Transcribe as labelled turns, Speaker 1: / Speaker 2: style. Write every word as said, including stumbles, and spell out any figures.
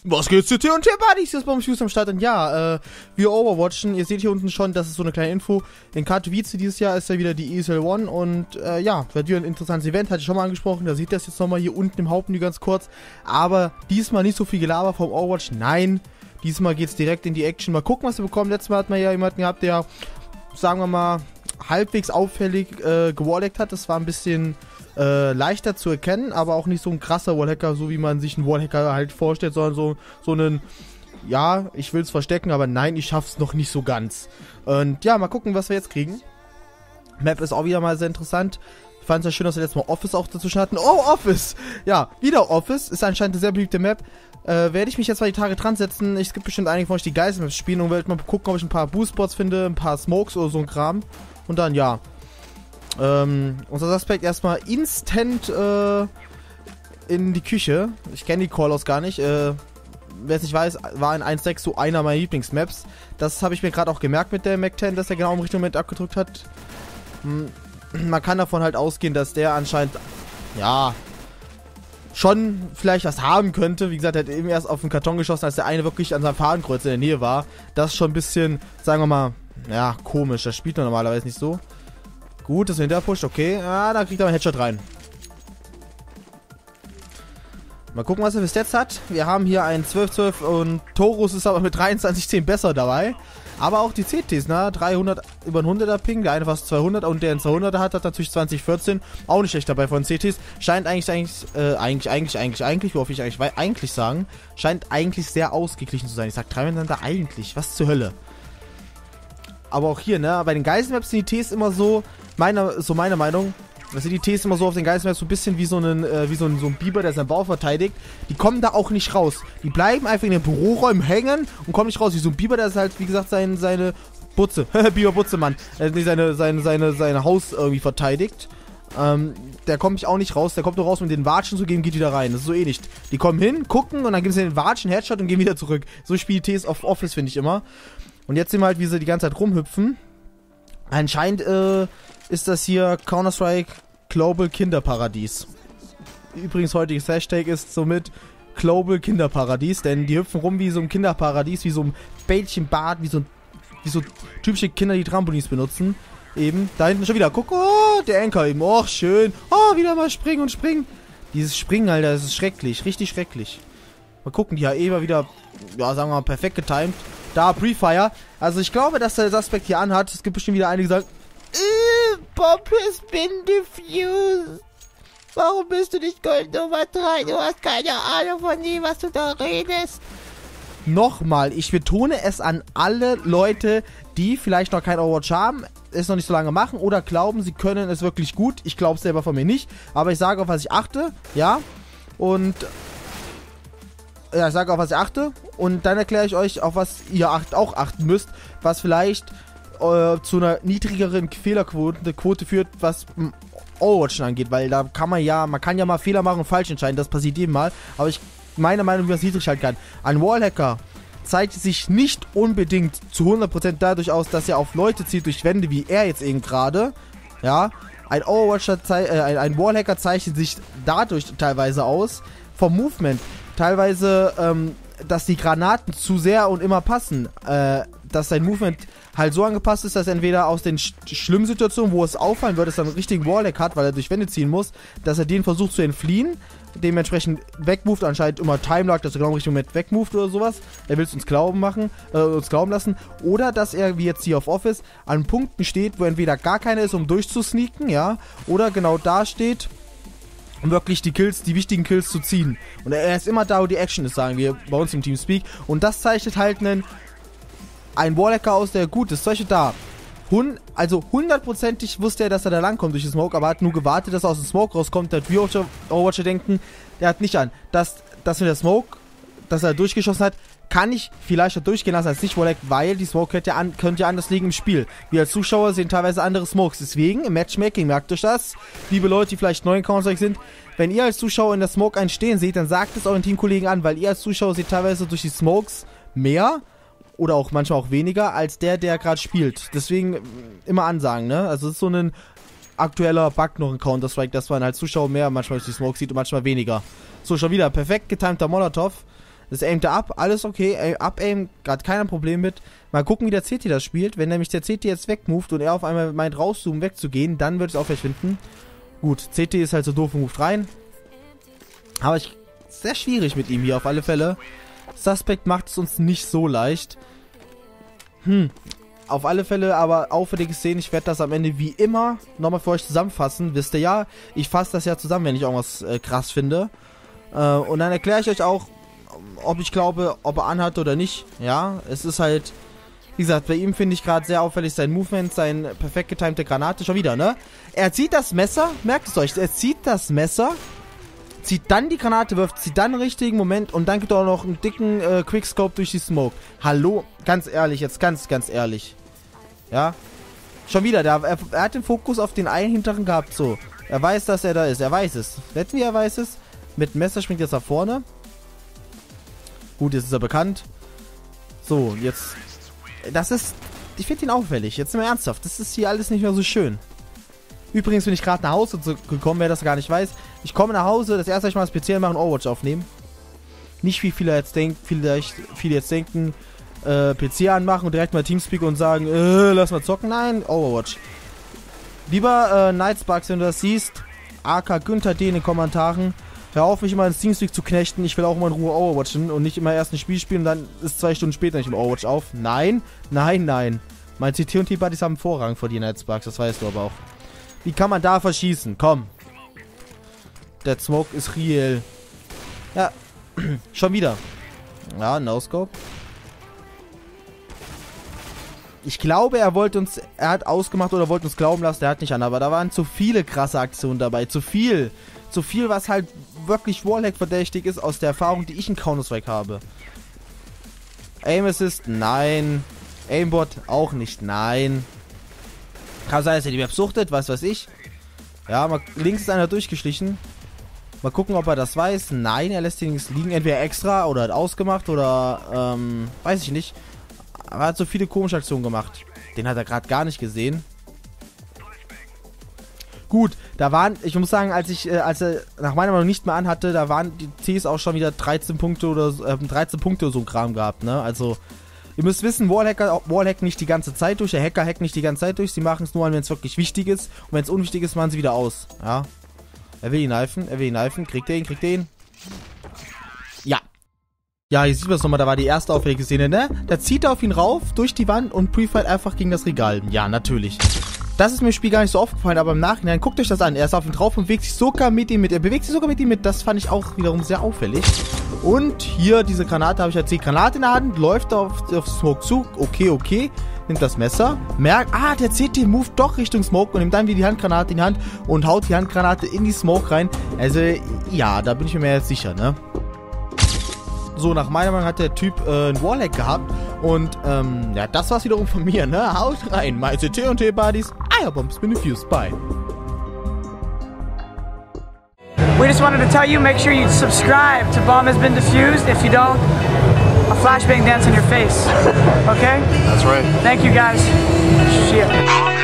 Speaker 1: Was geht's zu T und T Buddies? Hier ist Bombs News am Start und ja, äh, wir Overwatchen. Ihr seht hier unten schon, das ist so eine kleine Info. In Katowice dieses Jahr ist ja wieder die E S L One und äh, ja, wird wieder ein interessantes Event, hatte ich schon mal angesprochen. Da seht ihr das jetzt nochmal hier unten im Hauptmenü ganz kurz. Aber diesmal nicht so viel Gelaber vom Overwatch, nein. Diesmal geht's direkt in die Action. Mal gucken, was wir bekommen. Letztes Mal hat man ja jemanden gehabt, der, sagen wir mal, halbwegs auffällig äh, gewallhackt hat. Das war ein bisschen äh, leichter zu erkennen, aber auch nicht so ein krasser Wallhacker, so wie man sich einen Wallhacker halt vorstellt, sondern so, so einen, ja, ich will es verstecken, aber nein, ich schaff's noch nicht so ganz. Und ja, mal gucken, was wir jetzt kriegen. Map ist auch wieder mal sehr interessant. Ich fand es ja schön, dass wir jetzt mal Office auch dazu hatten. Oh, Office! Ja, wieder Office. Ist anscheinend eine sehr beliebte Map. Äh, werde ich mich jetzt mal die Tage dran setzen. Es gibt bestimmt einige von euch, die Geiselmaps spielen und werde mal gucken, ob ich ein paar Boostspots finde, ein paar Smokes oder so ein Kram. Und dann, ja. Ähm, unser Suspect erstmal instant äh, in die Küche. Ich kenne die Callouts gar nicht. Äh, wer es nicht weiß, war in eins Punkt sechs so einer meiner Lieblingsmaps. Das habe ich mir gerade auch gemerkt mit der Mac zehn, dass er genau im richtigen Moment abgedrückt hat. Hm, man kann davon halt ausgehen, dass der anscheinend, ja, schon vielleicht was haben könnte. Wie gesagt, er hat eben erst auf den Karton geschossen, als der eine wirklich an seinem Fadenkreuz in der Nähe war. Das ist schon ein bisschen, sagen wir mal, ja, komisch. Das spielt man normalerweise nicht so. Gut, dass er hinterpusht, okay. Ah, da kriegt er einen Headshot rein. Mal gucken, was er für Stats hat. Wir haben hier einen zwölf zwölf und Taurus ist aber mit dreiundzwanzig zehn besser dabei. Aber auch die C Ts, ne? dreihundert über ein hunderter Ping, der eine fast zweihundert und der einen zweihunderter hat, hat natürlich zwanzig vierzehn. Auch nicht schlecht dabei von C Ts. Scheint eigentlich, eigentlich, äh, eigentlich, eigentlich, eigentlich, eigentlich, wie hoffe ich eigentlich, eigentlich sagen, scheint eigentlich sehr ausgeglichen zu sein. Ich sag dreimal da eigentlich, was zur Hölle. Aber auch hier, ne? Bei den Geiselmaps sind die Ts immer so, meine, so meine Meinung, das sind die Ts immer so auf den Geiselmaps so ein bisschen wie so ein, äh, wie so ein, so ein Biber, der seinen Bau verteidigt. Die kommen da auch nicht raus. Die bleiben einfach in den Büroräumen hängen und kommen nicht raus. Wie so ein Biber, der ist halt, wie gesagt, sein, seine Butze, Biber Butze, Mann, äh, nicht seine, seine, seine, seine Haus irgendwie verteidigt. Ähm, der kommt mich auch nicht raus. Der kommt nur raus, um den Watschen zu geben, geht wieder rein. Das ist so ähnlich. Die kommen hin, gucken und dann geben sie den Watschen, Headshot und gehen wieder zurück. So spielen die Ts auf Office, finde ich immer. Und jetzt sehen wir halt, wie sie die ganze Zeit rumhüpfen. Anscheinend äh, ist das hier Counter-Strike Global Kinderparadies. Übrigens, heutiges Hashtag ist somit Global Kinderparadies, denn die hüpfen rum wie so ein Kinderparadies, wie so ein Bällchenbad, wie so, wie so typische Kinder, die Trampolins benutzen. Eben, da hinten schon wieder, guck, oh, der Anker eben, oh, schön, oh, wieder mal springen und springen. Dieses Springen, Alter, das ist schrecklich, richtig schrecklich. Mal gucken, die H E war wieder, ja, sagen wir mal, perfekt getimed. Da, Pre-Fire. Also ich glaube, dass der Suspect hier anhat. Es gibt bestimmt wieder einige, die sagen, äh, Bob has been defused. Warum bist du nicht Gold Nummer drei? Du hast keine Ahnung von dem, was du da redest. Nochmal, ich betone es an alle Leute, die vielleicht noch kein Overwatch haben, es noch nicht so lange machen oder glauben, sie können es wirklich gut. Ich glaube es selber von mir nicht. Aber ich sage, auf was ich achte. Ja. Und ja, ich sage, auf was ich achte. Und dann erkläre ich euch, auf was ihr acht, auch achten müsst, was vielleicht äh, zu einer niedrigeren Fehlerquote eine Quote führt, was Overwatch angeht. Weil da kann man ja, man kann ja mal Fehler machen und falsch entscheiden. Das passiert jedem Mal. Aber ich, meiner Meinung nach, wie man es niedrig halten kann. Ein Wallhacker zeichnet sich nicht unbedingt zu hundert Prozent dadurch aus, dass er auf Leute zieht durch Wände, wie er jetzt eben gerade. Ja. Ein Overwatcher, äh, ein, ein Wallhacker zeichnet sich dadurch teilweise aus, vom Movement. Teilweise, ähm, dass die Granaten zu sehr und immer passen. Äh, dass sein Movement halt so angepasst ist, dass er entweder aus den sch schlimmen Situationen, wo es auffallen wird, dass er einen richtigen Wallhack hat, weil er durch Wände ziehen muss, dass er den versucht zu entfliehen, dementsprechend wegmoved, anscheinend immer Timelock, dass er genau im richtigen Moment wegmoved oder sowas. Er will es uns glauben machen, äh, uns glauben lassen. Oder dass er, wie jetzt hier auf Office, an Punkten steht, wo entweder gar keiner ist, um durchzusneaken, ja, oder genau da steht, um wirklich die Kills, die wichtigen Kills zu ziehen. Und er ist immer da, wo die Action ist, sagen wir bei uns im Teamspeak. Und das zeichnet halt einen, einen Wallhacker aus, der gut ist. Zum Beispiel da. Hun, also hundertprozentig wusste er, dass er da langkommt durch den Smoke, aber hat nur gewartet, dass er aus dem Smoke rauskommt. Da hat wir Overwatcher denken, der hat nicht an. Dass, dass mit der Smoke, dass er durchgeschossen hat, kann ich vielleicht durchgehen lassen als nicht Wallhack, weil die Smoke könnte ja, an, könnte ja anders liegen im Spiel. Wir als Zuschauer sehen teilweise andere Smokes. Deswegen, im Matchmaking, merkt euch das, liebe Leute, die vielleicht neu in Counter-Strike sind, wenn ihr als Zuschauer in der Smoke einen stehen seht, dann sagt es euren Teamkollegen an, weil ihr als Zuschauer seht teilweise durch die Smokes mehr oder auch manchmal auch weniger, als der, der gerade spielt. Deswegen immer ansagen, ne? Also es ist so ein aktueller Bug noch in Counter-Strike, dass man als Zuschauer mehr manchmal durch die Smoke sieht und manchmal weniger. So, schon wieder perfekt getimter Molotov. Das aimt er ab, alles okay, up-aim, gerade kein Problem mit. Mal gucken, wie der C T das spielt. Wenn nämlich der C T jetzt wegmoved und er auf einmal meint rauszoomen, wegzugehen, dann würde ich es auch verschwinden. Gut, C T ist halt so doof und moved rein. Aber ich, sehr schwierig mit ihm hier auf alle Fälle. Suspect macht es uns nicht so leicht. Hm, auf alle Fälle aber auffällige Szenen. Ich werde das am Ende wie immer nochmal für euch zusammenfassen. Wisst ihr ja, ich fasse das ja zusammen, wenn ich irgendwas äh, krass finde. Äh, und dann erkläre ich euch auch, ob ich glaube, ob er anhat oder nicht. Ja, es ist halt, wie gesagt, bei ihm finde ich gerade sehr auffällig sein Movement, sein perfekt getimte Granate. Schon wieder, ne? Er zieht das Messer, merkt es euch, er zieht das Messer, zieht dann die Granate, wirft sie dann im richtigen Moment und dann gibt er auch noch einen dicken äh, Quickscope durch die Smoke. Hallo, ganz ehrlich, jetzt ganz, ganz ehrlich. Ja? Schon wieder, der, er, er hat den Fokus auf den einen hinteren gehabt, so. Er weiß, dass er da ist, er weiß es. Wetten wir, er weiß es. Mit dem Messer springt jetzt nach vorne. Gut, jetzt ist er bekannt. So, jetzt... Das ist... Ich finde ihn auffällig. Jetzt sind wir ernsthaft. Das ist hier alles nicht mehr so schön. Übrigens bin ich gerade nach Hause gekommen, wer das gar nicht weiß. Ich komme nach Hause, das erste, was ich mal speziell machen, Overwatch aufnehmen. Nicht wie viele jetzt denken, vielleicht viele jetzt denken, äh, P C anmachen und direkt mal Teamspeak und sagen, äh, lass mal zocken. Nein, Overwatch. Lieber äh, Nightsparks, wenn du das siehst, A K Günther D in den Kommentaren, hör auf, mich immer ins Teamspeak zu knechten. Ich will auch mal in Ruhe Overwatchen und nicht immer erst ein Spiel spielen und dann ist zwei Stunden später nicht im Overwatch auf. Nein, nein, nein. Mein C T und T-Buddies haben Vorrang vor dir, Nightsparks, das weißt du aber auch. Wie kann man da verschießen? Komm. Der Smoke ist real. Ja, schon wieder. Ja, No-Scope. Ich glaube, er wollte uns, er hat ausgemacht oder wollte uns glauben lassen, er hat nicht an, aber da waren zu viele krasse Aktionen dabei, zu viel. Zu viel, was halt wirklich Wallhack verdächtig ist aus der Erfahrung, die ich in Counter-Strike habe. Aim Assist, nein. Aimbot, auch nicht, nein. Kann sein, dass er die Map suchtet, was weiß ich. Ja, mal, links ist einer durchgeschlichen. Mal gucken, ob er das weiß. Nein, er lässt den links liegen, entweder extra oder hat ausgemacht oder, ähm, weiß ich nicht. Aber er hat so viele komische Aktionen gemacht. Den hat er gerade gar nicht gesehen. Gut, da waren, ich muss sagen, als ich, äh, als er nach meiner Meinung nicht mehr anhatte, da waren die Cs auch schon wieder dreizehn Punkte oder äh, dreizehn Punkte oder so ein Kram gehabt, ne? Also, ihr müsst wissen, Wallhacker wallhacken nicht die ganze Zeit durch, der Hacker hackt nicht die ganze Zeit durch, sie machen es nur an, wenn es wirklich wichtig ist. Und wenn es unwichtig ist, machen sie wieder aus, ja? Er will ihn kneifen, er will ihn kneifen, kriegt er ihn, kriegt er ihn. Ja. Ja, hier sieht man es nochmal, da war die erste auffällige Szene, ne? Da zieht er auf ihn rauf, durch die Wand und Prefight einfach gegen das Regal. Ja, natürlich. Das ist mir im Spiel gar nicht so aufgefallen, aber im Nachhinein, guckt euch das an. Er ist auf ihn drauf und bewegt sich sogar mit ihm mit. Er bewegt sich sogar mit ihm mit. Das fand ich auch wiederum sehr auffällig. Und hier, diese Granate habe ich erzählt. Granate in der Hand, läuft auf, auf Smoke zu. Okay, okay. Nimmt das Messer. Merkt, ah, der C T moved doch Richtung Smoke und nimmt dann wieder die Handgranate in die Hand und haut die Handgranate in die Smoke rein. Also, ja, da bin ich mir mehr jetzt sicher, ne? So, nach meiner Meinung hat der Typ äh, einen Wallhack gehabt. Und, ähm, ja, das war's wiederum von mir, ne? Haut rein, meine C T und T-Buddies. Eierbombs been defused. Bye.
Speaker 2: We just wanted to tell you, make sure you subscribe to Bomb Has Been Defused. If you don't, a flashbang dance in your face. Okay?
Speaker 3: That's right.
Speaker 2: Thank you, guys. Shit.